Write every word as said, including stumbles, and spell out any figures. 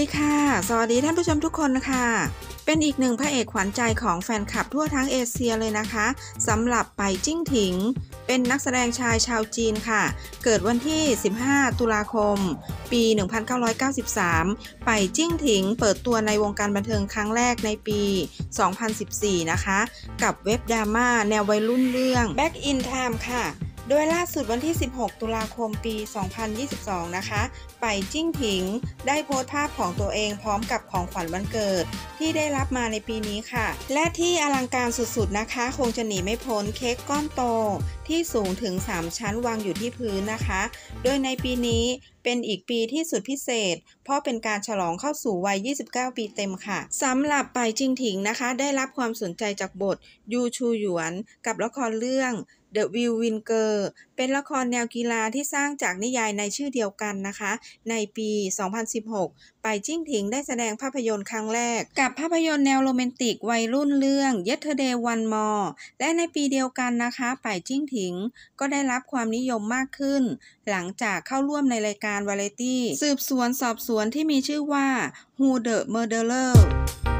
ค่ะสวัสดีท่านผู้ชมทุกคนนะคะเป็นอีกหนึ่งพระเอกขวัญใจของแฟนคลับทั่วทั้งเอเชียเลยนะคะสำหรับไปจิ้งผิงเป็นนักแสดงชายชาวจีนค่ะเกิดวันที่สิบห้าตุลาคมปีหนึ่งพันเก้าร้อยเก้าสิบสามไปจิ้งผิงเปิดตัวในวงการบันเทิงครั้งแรกในปีสองพันสิบสี่นะคะกับเว็บดราม่าแนววัยรุ่นเรื่อง Back in Time ค่ะโดยล่าสุดวันที่สิบหกตุลาคมปีสองพันยี่สิบสองนะคะไปจิ้งผิงได้โพสต์ภาพของตัวเองพร้อมกับของขวัญวันเกิดที่ได้รับมาในปีนี้ค่ะและที่อลังการสุดๆนะคะคงจะหนีไม่พ้นเค้กก้อนโตที่สูงถึงสามชั้นวางอยู่ที่พื้นนะคะโดยในปีนี้เป็นอีกปีที่สุดพิเศษเพราะเป็นการฉลองเข้าสู่วัยยี่สิบเก้าปีเต็มค่ะสำหรับไปจิ้งผิงนะคะได้รับความสนใจจากบทยูชูหยวนกับละครเรื่องThe Villain เป็นละครแนวกีฬาที่สร้างจากนิยายในชื่อเดียวกันนะคะในปีสองพันสิบหกไปจิ้งผิงได้แสดงภาพยนตร์ครั้งแรกกับภาพยนตร์แนวโรแมนติกวัยรุ่นเรื่อง Yesterday One More และในปีเดียวกันนะคะไปจิ้งผิงก็ได้รับความนิยมมากขึ้นหลังจากเข้าร่วมในรายการวาไรตี้สืบสวนสอบสวนที่มีชื่อว่า Who the Murderer